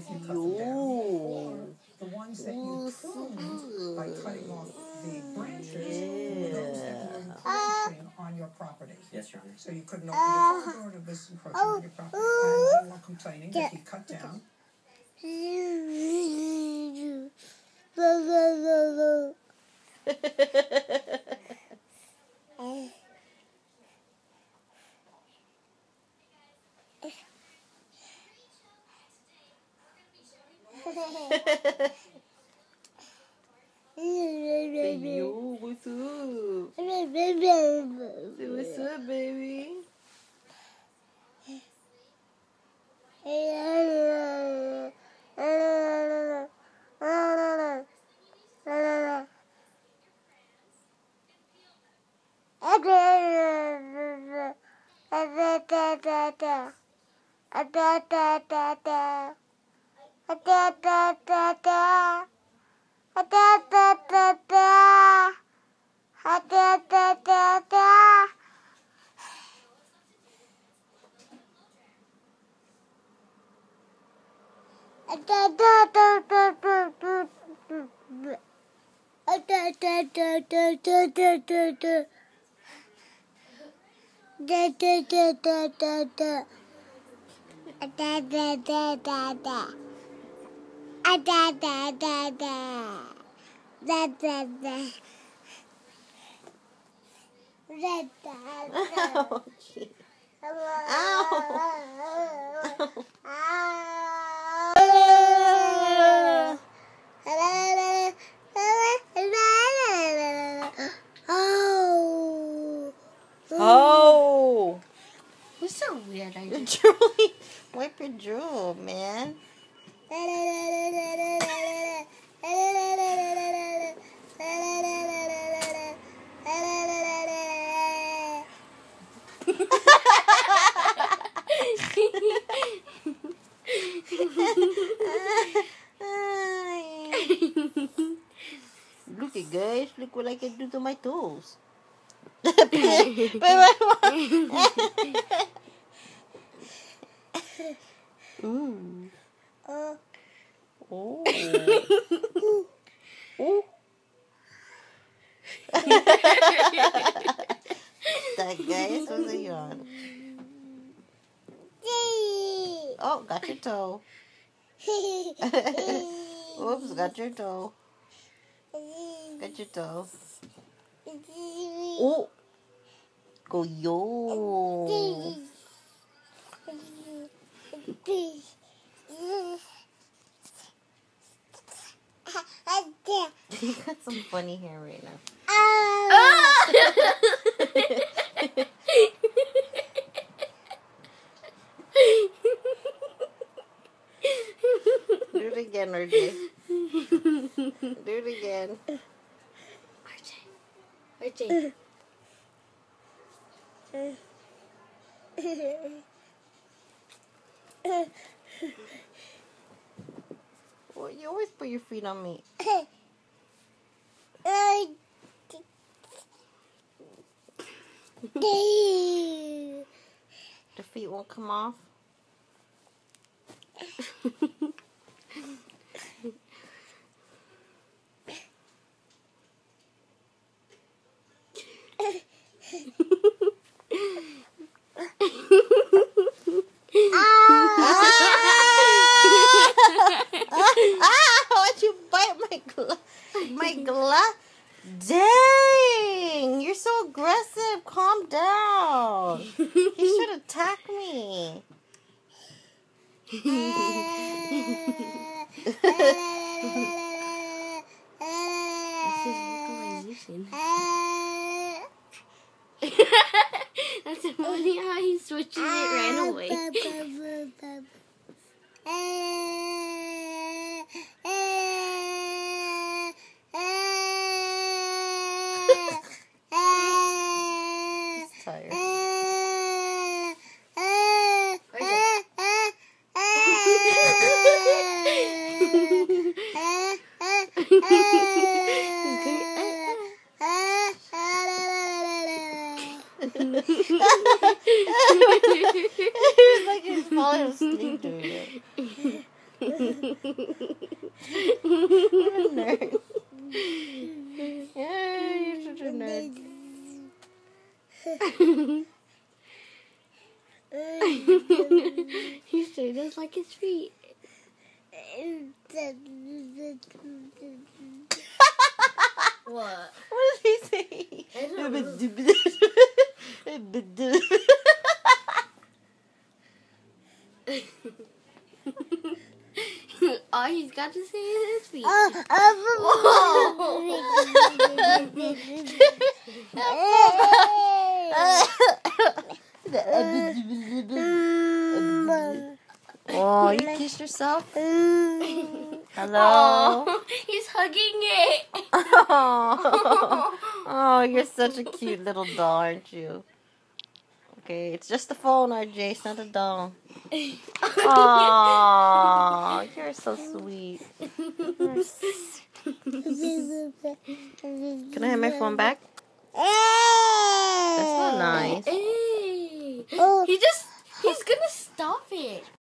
you cut them down, or the ones that you pruned by cutting off the branches were those that were encroaching on your property. Yes, Your Honor. So you couldn't open your car door and it was encroaching on your property, and you were complaining that he cut down. Say, yo, what's up? Say, what's up, baby? Oh, gee. Oh! You're so weird, are you? Julie, wipe your drool, man. Look at guys, look what I can do to my toes. Ooh. Oh. Ooh. That guy is supposed to yawn. Oh, got your toe. Oops, got your toe. Got your toe. Oh. Go yo. You got some funny hair right now. Do it again, RJ. Do it again. RJ. Well, you always put your feet on me. The feet won't come off. Why'd you bite my glove? Dang! You're so aggressive. Calm down. You should attack me. That's his vocalization. That's funny how he switches it right away. He's tired. He was like he was falling asleep doing it. Nerd. Yeah, you're such a nerd. He sure does like his feet. What? What did he say? I don't know. All he's got to say is his feet. Oh, you kissed yourself? Hello? Oh, he's hugging it. Oh, you're such a cute little doll, aren't you? Okay, it's just the phone, RJ. It's not a doll. Oh, you're so sweet. Can I have my phone back? That's not nice. Hey. He's gonna stop it.